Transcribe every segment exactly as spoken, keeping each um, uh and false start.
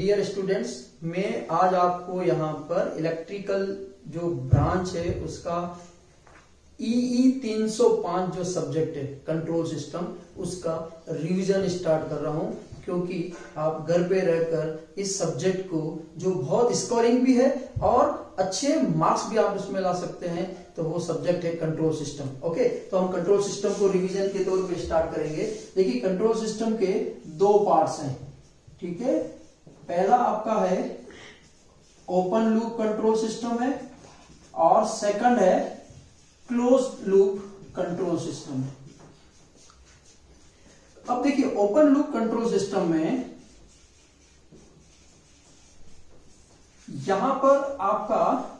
Dear students, मैं आज आपको यहाँ पर इलेक्ट्रिकल जो ब्रांच है उसका ईई तीन सौ पाँच जो सब्जेक्ट है कंट्रोल सिस्टम, उसका रिवीजन स्टार्ट कर रहा हूँ, क्योंकि आप घर पे रहकर इस सब्जेक्ट को जो बहुत स्कोरिंग भी है और अच्छे मार्क्स भी आप उसमें ला सकते हैं, तो वो सब्जेक्ट है कंट्रोल सिस्टम। ओके, तो हम कंट्रोल सिस्टम को रिवीजन के तौर पे स्टार्ट करेंगे। देखिए, कंट्रोल सिस्टम के दो पार्ट्स हैं, ठीक है। पहला आपका है ओपन लूप कंट्रोल सिस्टम है और सेकंड है क्लोज लूप कंट्रोल सिस्टम है। अब देखिए, ओपन लूप कंट्रोल सिस्टम में यहां पर आपका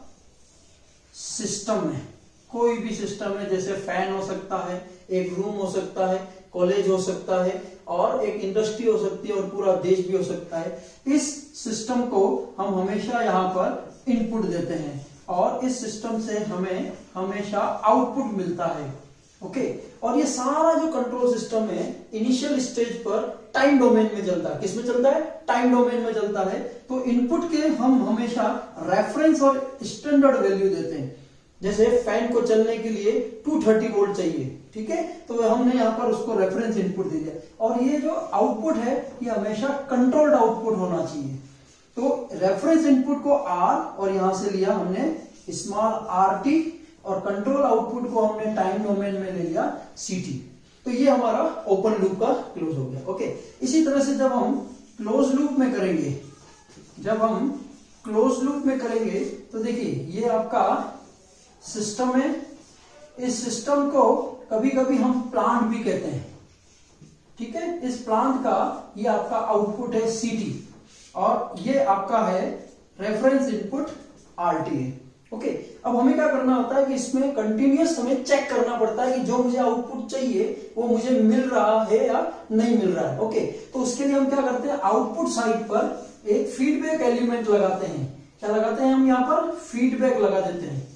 सिस्टम है, कोई भी सिस्टम है, जैसे फैन हो सकता है, एक रूम हो सकता है, कॉलेज हो सकता है और एक इंडस्ट्री हो सकती है और पूरा देश भी हो सकता है। इस सिस्टम को हम हमेशा यहाँ पर इनपुट देते हैं और इस सिस्टम से हमें हमेशा आउटपुट मिलता है। ओके, और ये सारा जो कंट्रोल सिस्टम है इनिशियल स्टेज पर टाइम डोमेन में चलता है। किसमें चलता है? टाइम डोमेन में चलता है। तो इनपुट के हम हमेशा रेफरेंस और स्टैंडर्ड वैल्यू देते हैं। जैसे फैन को चलने के लिए दो सौ तीस वोल्ट चाहिए, ठीक है, तो हमने यहाँ पर उसको रेफरेंस इनपुट दे दिया। और ये जो आउटपुट है ये हमेशा कंट्रोल्ड आउटपुट होना चाहिए। तो रेफरेंस इनपुट को आर और यहां से लिया हमने स्मॉल आर टी और कंट्रोल आउटपुट को हमने टाइम डोमेन में ले लिया सी टी। तो ये हमारा ओपन लूप का क्लोज हो गया। ओके, इसी तरह से जब हम क्लोज लूप में करेंगे जब हम क्लोज लूप में करेंगे तो देखिए, ये आपका सिस्टम है। इस सिस्टम को कभी कभी हम प्लांट भी कहते हैं, ठीक है। इस प्लांट का ये आपका आउटपुट है सी टी और ये आपका है रेफरेंस इनपुट आर टी है। ओके, अब हमें क्या करना होता है कि इसमें कंटिन्यूअस हमें चेक करना पड़ता है कि जो मुझे आउटपुट चाहिए वो मुझे मिल रहा है या नहीं मिल रहा है। ओके, तो उसके लिए हम क्या करते हैं, आउटपुट साइड पर एक फीडबैक एलिमेंट लगाते हैं। क्या लगाते हैं हम? यहाँ पर फीडबैक लगा देते हैं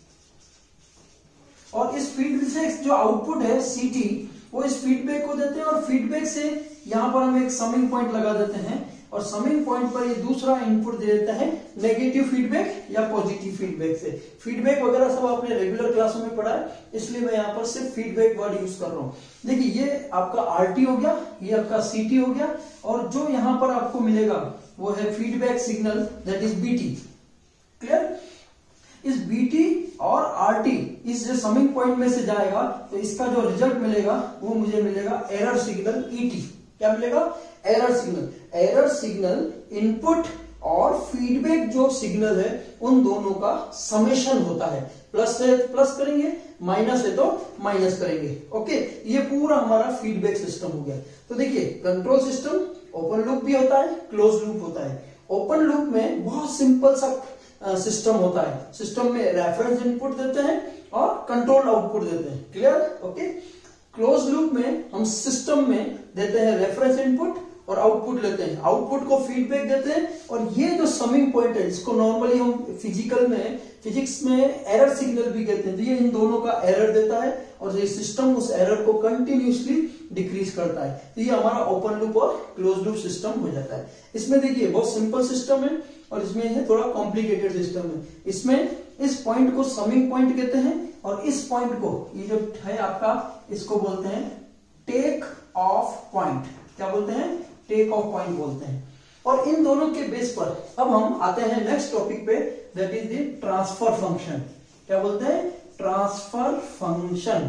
और इस फीडबैक से जो आउटपुट है सी टी, वो इस फीडबैक को देते हैं और फीडबैक से यहां पर हम एक समिंग पॉइंट लगा देते हैं और समिंग पॉइंट पर ये दूसरा इनपुट दे देता है नेगेटिव फीडबैक या पॉजिटिव फीडबैक से। फीडबैक वगैरह सब आपने रेगुलर क्लासों में पढ़ा है, इसलिए मैं यहाँ पर सिर्फ फीडबैक वर्ड यूज कर रहा हूँ। देखिए, ये आपका आरटी हो गया, ये आपका सीटी हो गया और जो यहाँ पर आपको मिलेगा वो है feedback signal, that is BT. Clear? इस बीटी और आरटी इस जो समिंग पॉइंट में से जाएगा तो इसका जो रिजल्ट मिलेगा वो मुझे मिलेगा एरर सिग्नल ईटी। क्या मिलेगा? Error signal. Error signal input और फीडबैक जो सिग्नल है उन दोनों का समेशन होता है। प्लस है प्लस करेंगे, माइनस है तो माइनस करेंगे। ओके, ये पूरा हमारा फीडबैक सिस्टम हो गया। तो देखिए, कंट्रोल सिस्टम ओपन लूप भी होता है, क्लोज लूप होता है। ओपन लूप में बहुत सिंपल सा सिस्टम uh, होता है। सिस्टम में रेफरेंस इनपुट देते हैं और कंट्रोल आउटपुट देते हैं। क्लियर? ओके। क्लोज लूप में हम सिस्टम में देते हैं रेफरेंस इनपुट और आउटपुट लेते हैं, आउटपुट को फीडबैक देते हैं और ये जो समिंग पॉइंट है जिसको नॉर्मली हम फिजिकल में फिजिक्स में एरर सिग्नल भी कहते हैं, तो ये इन दोनों का एरर देता है और ये सिस्टम उस एरर को कंटिन्यूसली डिक्रीज करता है। तो ये हमारा ओपन लूप और क्लोज लूप सिस्टम हो जाता है। इसमें देखिए, बहुत सिंपल सिस्टम है और इसमें है थोड़ा कॉम्प्लिकेटेड सिस्टम है। इसमें इस पॉइंट को समिंग पॉइंट कहते हैं और इस पॉइंट को, ये जो है आपका, इसको बोलते हैं टेक ऑफ पॉइंट। क्या बोलते हैं? टेक ऑफ पॉइंट बोलते हैं। और इन दोनों के बेस पर अब हम आते हैं नेक्स्ट टॉपिक पे, that is the transfer function. क्या बोलते हैं? Transfer function.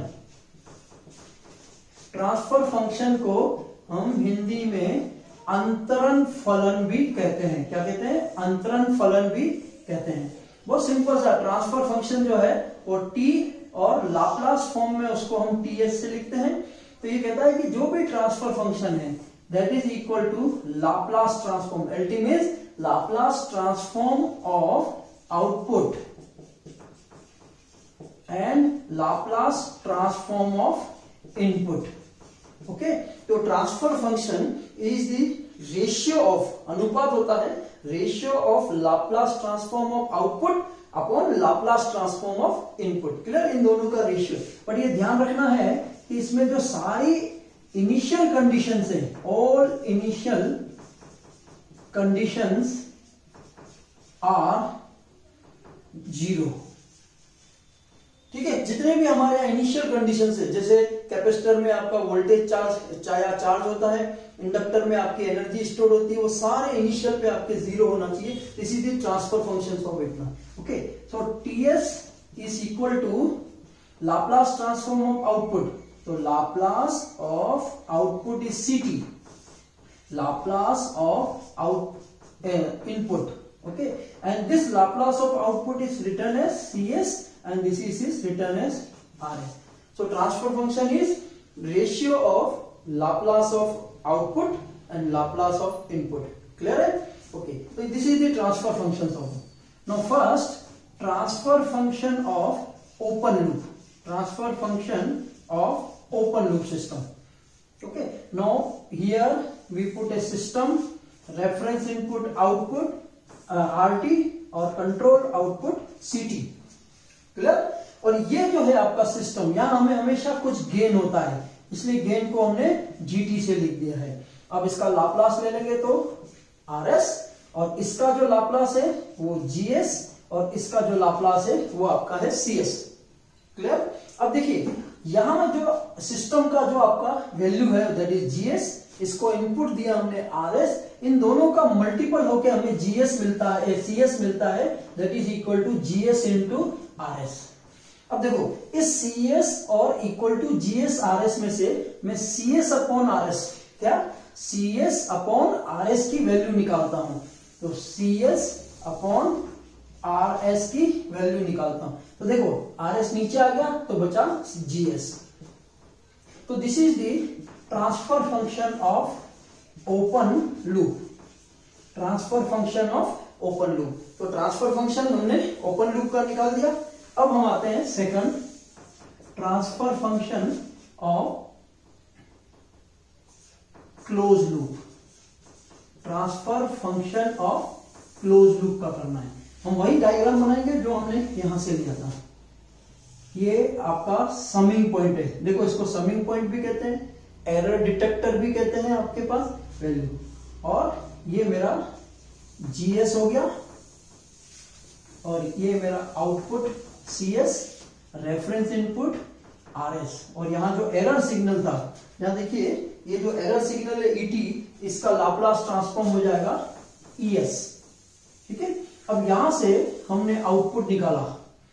ट्रांसफर फंक्शन को हम हिंदी में अंतरण फलन भी कहते हैं। क्या कहते हैं? अंतरण फलन भी कहते हैं। बहुत सिंपल सा ट्रांसफर फंक्शन जो है वो टी और लाप्लास फॉर्म में उसको हम टी एस से लिखते हैं। तो ये कहता है कि जो भी ट्रांसफर फंक्शन है that is equal to Laplace transform, LT means Laplace transform of output and Laplace transform of input. Okay, तो transfer function is the ratio of, अनुपात होता है ratio of Laplace transform of output upon Laplace transform of input. Clear? इन दोनों का ratio. But ये ध्यान रखना है कि इसमें जो सारी इनिशियल कंडीशंस है, all initial conditions are zero. ठीक है, जितने भी हमारे इनिशियल कंडीशंस है, जैसे कैपेसिटर में आपका वोल्टेज चार्ज या चार्ज होता है, इंडक्टर में आपकी एनर्जी स्टोर होती है, वो सारे इनिशियल पे आपके जीरो होना चाहिए। This is the transfer functions of it. Okay, so TS is equal to Laplace transform of output. तो Laplace of output is CT, Laplace of out input. Okay, and this Laplace of output is written as C S and this is, is written as R S. So transfer function is ratio of Laplace of output and Laplace of input. Clear है? Okay, so this is the transfer functions of it. Now first, transfer function of open loop. Transfer function of open loop system. Okay, now here we put a system, reference input output R T और control output C T. Clear? और ये जो है आपका system, यहां हमें हमेशा कुछ गेन होता है, इसलिए गेन को हमने जीटी से लिख दिया है। अब इसका लाप्लास ले लेंगे तो आरएस, और इसका जो लाप्लास है वो जीएस, और इसका जो लाप्लास है वो आपका है सीएस। क्लियर? अब देखिए यहां जो सिस्टम का जो आपका वैल्यू है दैट इज जीएस, इसको इनपुट दिया हमने आरएस, इन दोनों का मल्टीपल होके हमें जीएस मिलता है, सीएस मिलता है, that is equal to GS into RS. अब देखो इस सीएस और इक्वल टू जीएस आरएस में से मैं सीएस अपॉन आरएस, क्या सीएस अपॉन आरएस की वैल्यू निकालता हूं। तो सीएस अपॉन आरएस की वैल्यू निकालता हूं, तो देखो आरएस नीचे आ गया तो बचा जीएस। तो this is the transfer function of open loop, transfer function of open loop. तो ट्रांसफर फंक्शन हमने ओपन लूप का निकाल दिया। अब हम आते हैं second, transfer function of close loop. Transfer function of close loop का करना है। हम वही डायग्राम बनाएंगे जो हमने यहां से लिया था। ये आपका समिंग पॉइंट है, देखो इसको समिंग पॉइंट भी कहते हैं, एरर डिटेक्टर भी कहते हैं आपके पास वैल्यू। और ये मेरा जीएस हो गया, और ये मेरा output CS, reference input RS, और यहां जो एरर सिग्नल था, यहां देखिए ये जो एरर सिग्नल है ईटी, इसका लाप्लास ट्रांसफॉर्म हो जाएगा ईएस। ठीक है, अब यहां से हमने आउटपुट निकाला,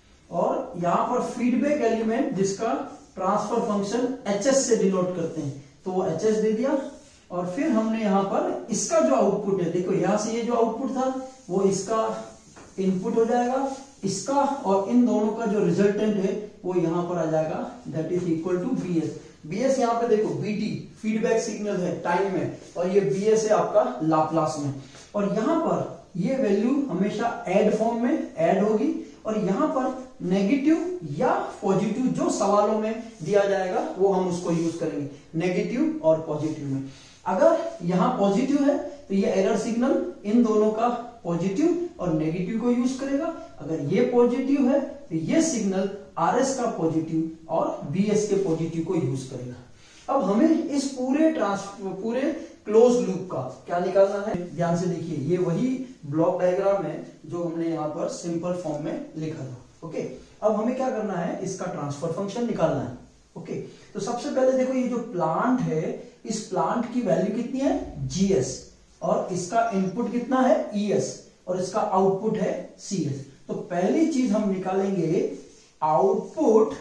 और यहां पर फीडबैक एलिमेंट जिसका ट्रांसफर फंक्शन एचएस से डिनोट करते हैं, तो वो एचएस दे दिया। और फिर हमने यहां पर इसका जो आउटपुट है, देखो यहां से ये जो आउटपुट था वो इसका इनपुट हो जाएगा, इसका और इन दोनों का जो रिजल्टेंट है वो यहां पर आ जाएगा, that is equal to BS. BS यहां पे देखो बीटी फीडबैक सिग्नल है टाइम में, और ये बीएस है आपका लाप्लास में। और यहां पर ये वैल्यू हमेशा ऐड फॉर्म में ऐड होगी, और यहां पर नेगेटिव या पॉजिटिव जो सवालों में दिया जाएगा वो हम उसको यूज करेंगे, नेगेटिव और पॉजिटिव में। अगर यहां पॉजिटिव है तो ये एरर सिग्नल इन दोनों का पॉजिटिव और नेगेटिव को यूज करेगा, अगर ये पॉजिटिव है तो ये सिग्नल आरएस का पॉजिटिव और बीएस के पॉजिटिव को यूज करेगा। अब हमें इस पूरे ट्रांसफर पूरे क्लोज लूप का क्या निकालना है, ध्यान से देखिए, ये वही ब्लॉक डायग्राम है जो हमने यहाँ पर सिंपल फॉर्म में लिखा था। ओके, अब हमें क्या करना है, इसका ट्रांसफर फंक्शन निकालना है। ओके, तो सबसे पहले देखो ये जो प्लांट है, इस प्लांट की वैल्यू कितनी है जीएस, और इसका इनपुट कितना है ईएस, और इसका आउटपुट है सीएस। तो पहली चीज हम निकालेंगे आउटपुट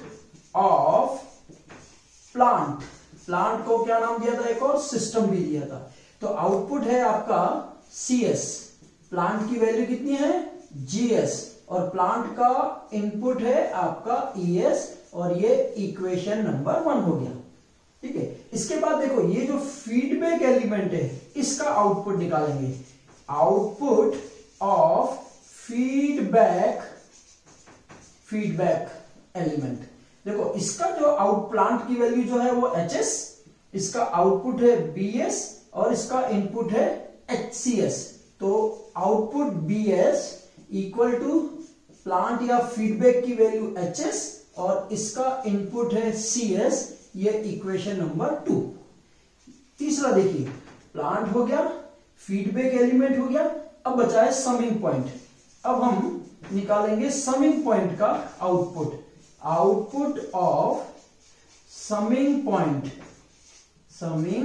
ऑफ प्लांट। प्लांट को क्या नाम दिया था, एक और सिस्टम भी दिया था। तो आउटपुट है आपका सीएस, प्लांट की वैल्यू कितनी है जीएस, और प्लांट का इनपुट है आपका ईएस, और ये इक्वेशन नंबर वन हो गया। ठीक है, इसके बाद देखो ये जो फीडबैक एलिमेंट है इसका आउटपुट निकालेंगे, output of feedback feedback element. देखो इसका जो आउट प्लांट की वैल्यू जो है वो एचएस, इसका आउटपुट है बीएस, और इसका इनपुट है एचसीएस। तो output BS equal to plant या फीडबैक की वैल्यू एचएस, और इसका इनपुट है सीएस, ये इक्वेशन नंबर टू। तीसरा देखिए, प्लांट हो गया, फीडबैक एलिमेंट हो गया। अब बचा है समिंग पॉइंट। अब हम निकालेंगे समिंग पॉइंट का output. Output of summing point, summing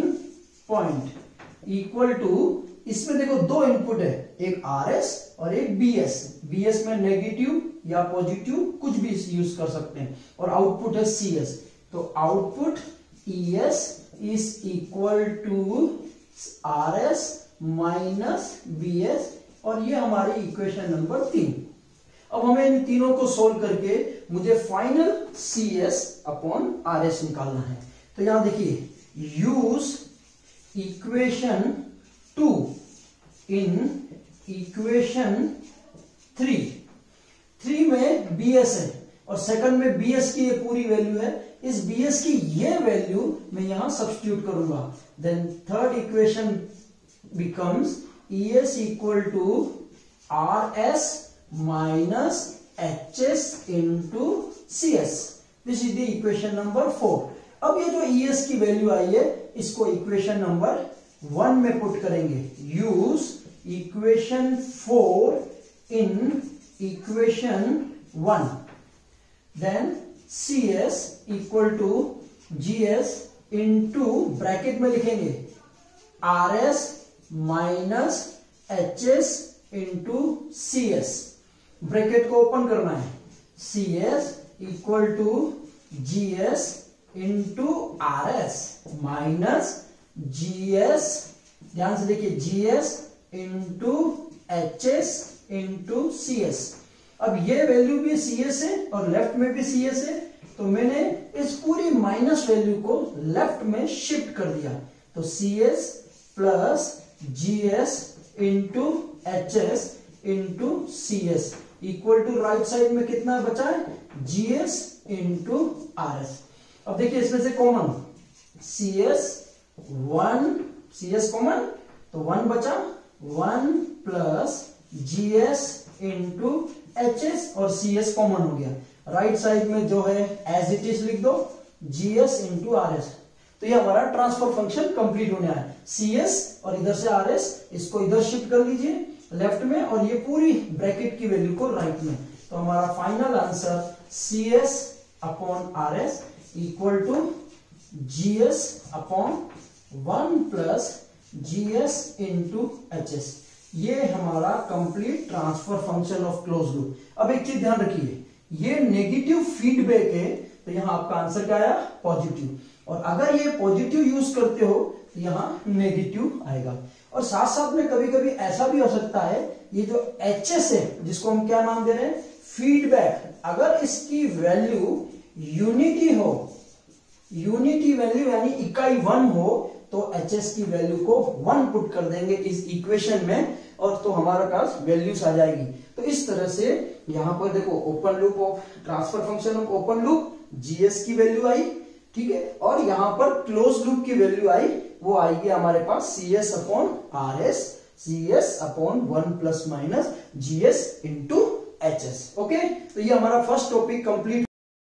point equal to, इसमें देखो दो इनपुट है, एक आरएस और एक बीएस। बीएस में नेगेटिव या पॉजिटिव कुछ भी यूज कर सकते हैं, और आउटपुट है सीएस। तो output ES is equal to RS minus BS, और ये हमारी इक्वेशन नंबर तीन। अब हमें इन तीनों को सोल्व करके मुझे final C S upon R S निकालना है। तो यहां देखिए, use equation two in equation three. Three में बीएस है और सेकंड में बीएस की ये पूरी वैल्यू है। इस बीएस की ये वैल्यू मैं यहां सब्स्टिट्यूट करूंगा। Then third equation becomes ES equal to R S minus H S into C S. This is the equation number four. अब ये जो ईएस की वैल्यू आई है, इसको इक्वेशन नंबर वन में पुट करेंगे। Use equation four in equation one. Then C S equal to G S into, bracket में लिखेंगे R S minus H S into C S. Bracket को ओपन करना है। सी S equal to G S into R S minus G S, ध्यान से देखिए, G S into H S into C S. अब ये वैल्यू भी सी एस है और लेफ्ट में भी सी एस है, तो मैंने इस पूरी माइनस वैल्यू को लेफ्ट में शिफ्ट कर दिया। तो C S plus G S into H S into C S equal to right side में कितना बचा है, G S into R S. अब देखिए इसमें से common C S, one, C S common, तो वन बचा, one plus G S into H S और सी एस कॉमन हो गया। राइट साइड में जो है एज इट इज लिख दो, G S into R S. तो ये हमारा ट्रांसफर फंक्शन कंप्लीट होने आया। सी एस और इधर से आर एस, इसको इधर शिफ्ट कर लीजिए लेफ्ट में, और ये पूरी ब्रैकेट की वैल्यू को राइट में। तो हमारा final answer C S upon R S equal to G S upon one plus G S into H S. ये हमारा complete transfer function of close loop. अब एक चीज ध्यान रखिए, ये नेगेटिव फीडबैक है, तो यहां आपका आंसर क्या आया, पॉजिटिव। और अगर ये पॉजिटिव यूज करते हो तो यहां नेगेटिव आएगा। और साथ साथ में कभी कभी ऐसा भी हो सकता है, ये जो एच एस है, जिसको हम क्या नाम दे रहे हैं, फीडबैक, अगर इसकी वैल्यू यूनिटी हो, यूनिटी वैल्यू यानी इकाई वन हो, तो एच एस की वैल्यू को वन पुट कर देंगे इस इक्वेशन में, और तो हमारे पास वैल्यूज आ जाएगी। तो इस तरह से यहां पर देखो, open loop of transfer function of open loop, GS की वैल्यू आई, ठीक है, और यहां पर क्लोज लूप की वैल्यू आई, वो आएगी हमारे पास C S upon R S, C S upon one plus minus G S into H S. Okay, तो ये हमारा फर्स्ट टॉपिक कंप्लीट